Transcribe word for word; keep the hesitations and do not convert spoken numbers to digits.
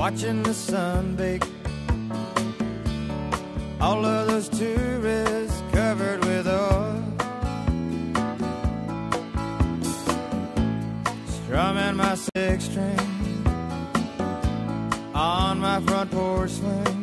watching the sun bake. All of those tourists covered with oil, strumming my six string on my front porch swing.